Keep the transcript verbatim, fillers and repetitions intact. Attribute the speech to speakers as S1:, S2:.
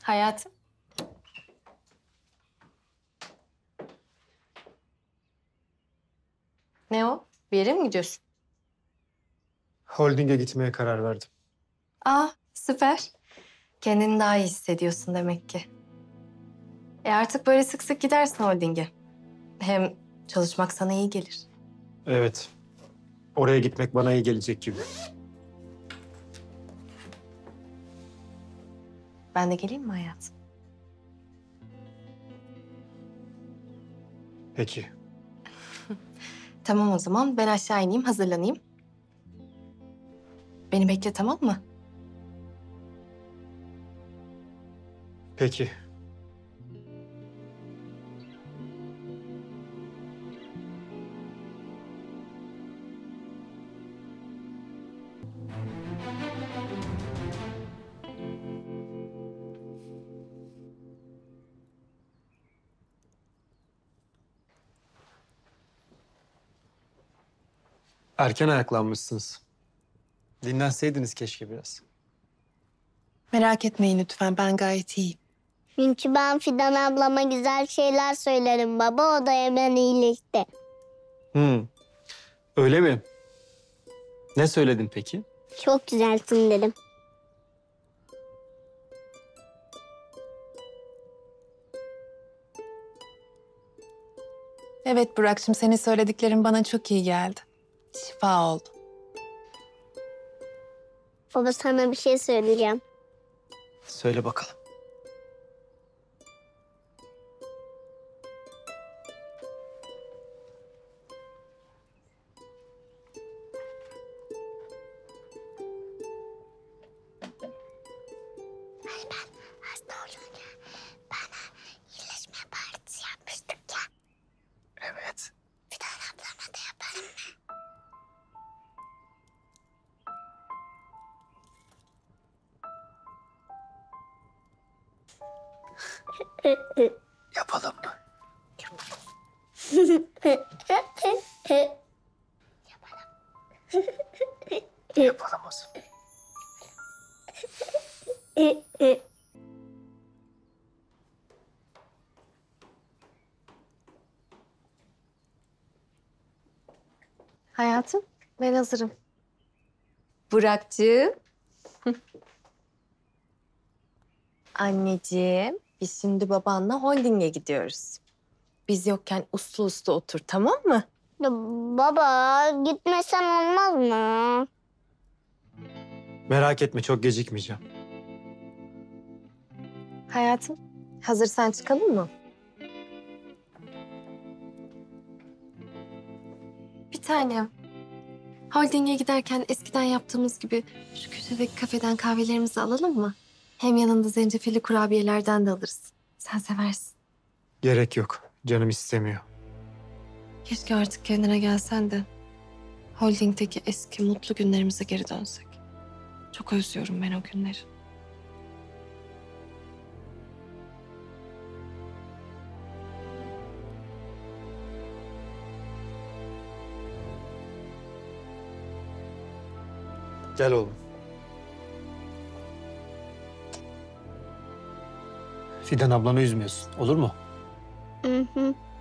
S1: Hayatım. Ne o? Bir yere mi gidiyorsun?
S2: Holding'e gitmeye karar verdim.
S1: Aa, süper. Kendini daha iyi hissediyorsun demek ki. E artık böyle sık sık gidersin holdinge. Hem çalışmak sana iyi gelir.
S2: Evet. Oraya gitmek bana iyi gelecek gibi.
S1: Ben de geleyim mi hayatım?
S2: Peki.
S1: Tamam o zaman ben aşağı ineyim, hazırlanayım. Beni bekle, tamam mı?
S2: Peki. Erken ayaklanmışsınız. Dinlenseydiniz keşke biraz.
S3: Merak etmeyin lütfen, ben gayet iyiyim.
S4: Çünkü ben Fidan ablama güzel şeyler söylerim baba. O da hemen iyileşti.
S2: Hmm. Öyle mi? Ne söyledin peki?
S4: Çok güzelsin dedim.
S3: Evet Burak'cığım, senin söylediklerin bana çok iyi geldi. Şifa oldu.
S4: Baba sana bir şey söyleyeceğim.
S2: Söyle bakalım.
S4: Hasta olunca bana iyileşme partisi yapmıştık ya.
S2: Evet.
S4: Fidan ablama da yaparım mı?
S2: Yapalım mı? Yapalım o zaman.
S1: Hayatım, ben hazırım. Burak'cığım. Anneciğim, biz şimdi babanla holdinge gidiyoruz. Biz yokken uslu uslu otur, tamam mı?
S4: Ya baba gitmesen olmaz mı?
S2: Merak etme, çok gecikmeyeceğim.
S1: Hayatım, hazırsan çıkalım mı? Bir tanem. Holding'e giderken eskiden yaptığımız gibi şu köşedeki kafeden kahvelerimizi alalım mı? Hem yanında zencefilli kurabiyelerden de alırız. Sen seversin.
S2: Gerek yok. Canım istemiyor.
S1: Keşke artık kendine gelsen de Holding'deki eski mutlu günlerimize geri dönsek. Çok özlüyorum ben o günleri.
S2: Gel oğlum. Fidan ablanı üzmüyorsun. Olur mu?
S4: Hı hı.